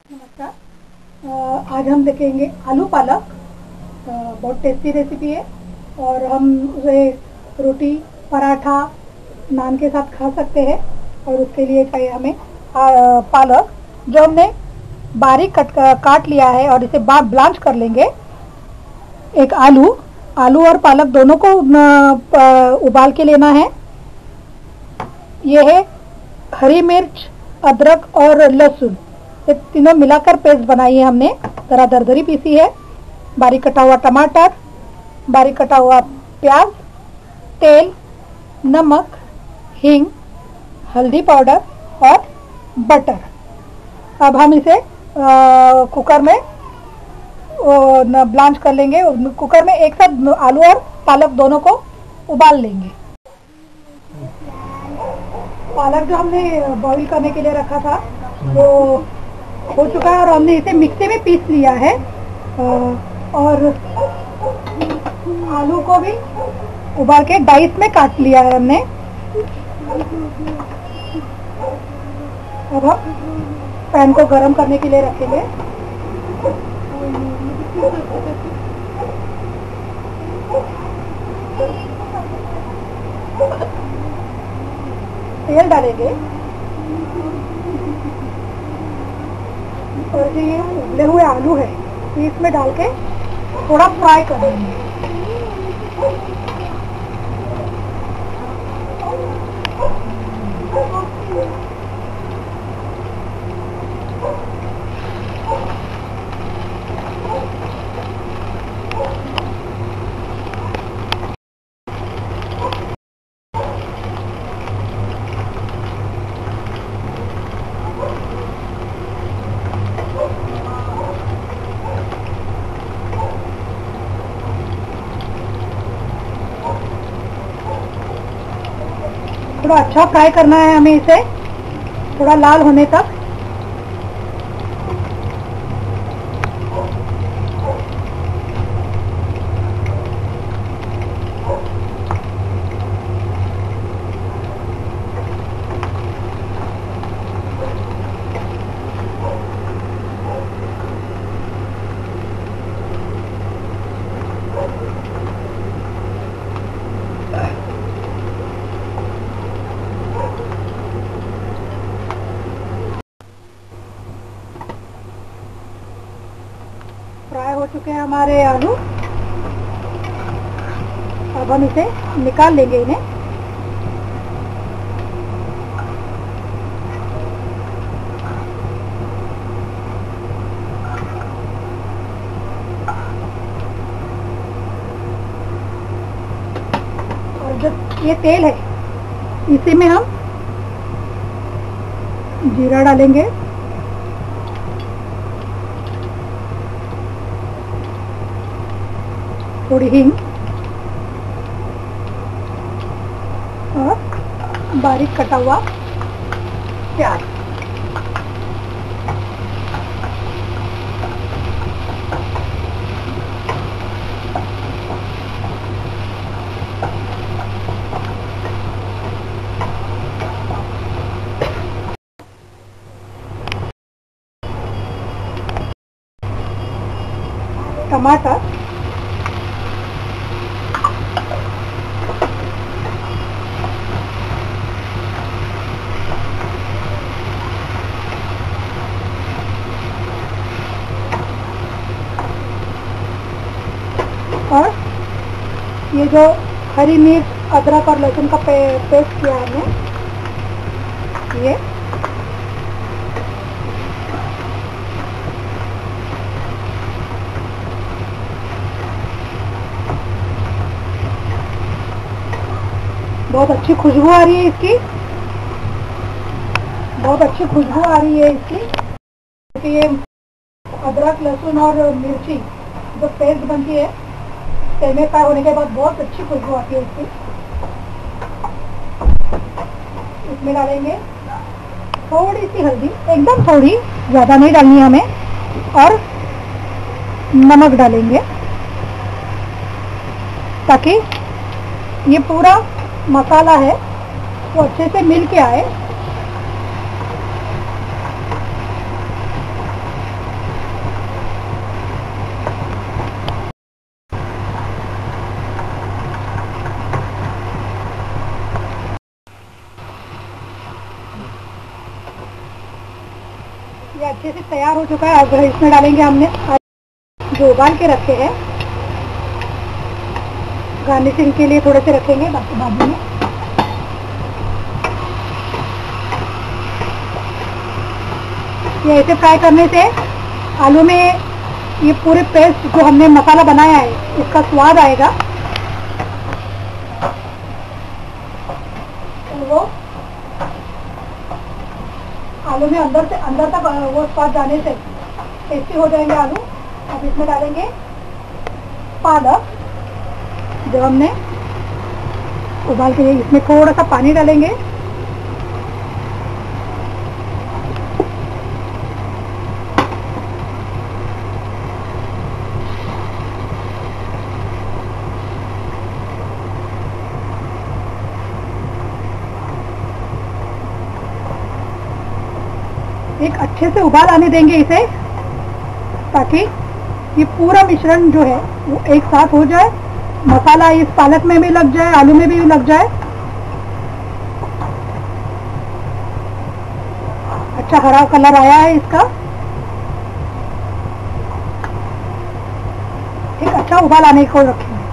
नमस्कार। आज हम देखेंगे आलू पालक। बहुत टेस्टी रेसिपी है और हम उसे रोटी, पराठा, नान के साथ खा सकते हैं। और उसके लिए चाहिए हमें पालक, जो हमने बारीक काट लिया है और इसे ब्लांच कर लेंगे। एक आलू आलू और पालक दोनों को उबाल के लेना है। यह है हरी मिर्च, अदरक और लहसुन, ये तीनों मिलाकर पेस्ट बनाई है हमने। जरा दरदरी पीसी है। बारीक कटा हुआ टमाटर, बारीक कटा हुआ प्याज, तेल, नमक, हींग, हल्दी पाउडर और बटर। अब हम इसे कुकर में ब्लांच कर लेंगे। कुकर में एक साथ आलू और पालक दोनों को उबाल लेंगे। पालक जो हमने बॉईल करने के लिए रखा था वो हो चुका है और हमने इसे मिक्सी में पीस लिया है। और आलू को भी उबाल के डाइस में काट लिया है हमने। अब हम पैन को गरम करने के लिए रखेंगे। तेल डालेंगे और जो ये उबले हुए आलू है इसमें डाल के थोड़ा फ्राई कर देंगे। थोड़ा अच्छा फ्राई करना है हमें इसे, थोड़ा लाल होने तक। फ्राई हो चुके हैं हमारे आलू। अब हम इसे निकाल लेंगे इन्हें। और जो ये तेल है इसी में हम जीरा डालेंगे, थोड़ी हींग और बारीक कटा हुआ प्याज। टमाटर, और ये जो हरी मिर्च, अदरक और लहसुन का पेस्ट किया हमने, ये बहुत अच्छी खुशबू आ रही है इसकी, बहुत अच्छी खुशबू आ रही है इसकी, क्योंकि ये अदरक, लहसुन और मिर्ची जो पेस्ट बनती है तेल में फ्राई होने के बाद बहुत अच्छी खुशबू आती है इसकी। इसमें डालेंगे थोड़ी सी हल्दी, एकदम थोड़ी, ज़्यादा नहीं डालनी हमें, और नमक डालेंगे ताकि ये पूरा मसाला है वो अच्छे से मिल के आए। ये अच्छे से तैयार हो चुका है। अब इसमें डालेंगे हमने जो उबाल के रखे हैं, गार्निशिंग के लिए थोड़े से रखेंगे बाकी बाद में। ये ऐसे फ्राई करने से आलू में ये पूरे पेस्ट जो हमने मसाला बनाया है इसका स्वाद आएगा। तो वो आलू में अंदर तक वो स्वाद जाने से टेस्टी हो जाएंगे आलू। अब इसमें डालेंगे पालक जो हमने उबाल के, इसमें थोड़ा सा पानी डालेंगे। एक अच्छे से उबाल आने देंगे इसे, ताकि ये पूरा मिश्रण जो है वो एक साथ हो जाए, मसाला इस पालक में भी लग जाए, आलू में भी लग जाए। अच्छा हरा कलर आया है इसका। एक अच्छा उबाल आने को रखेंगे।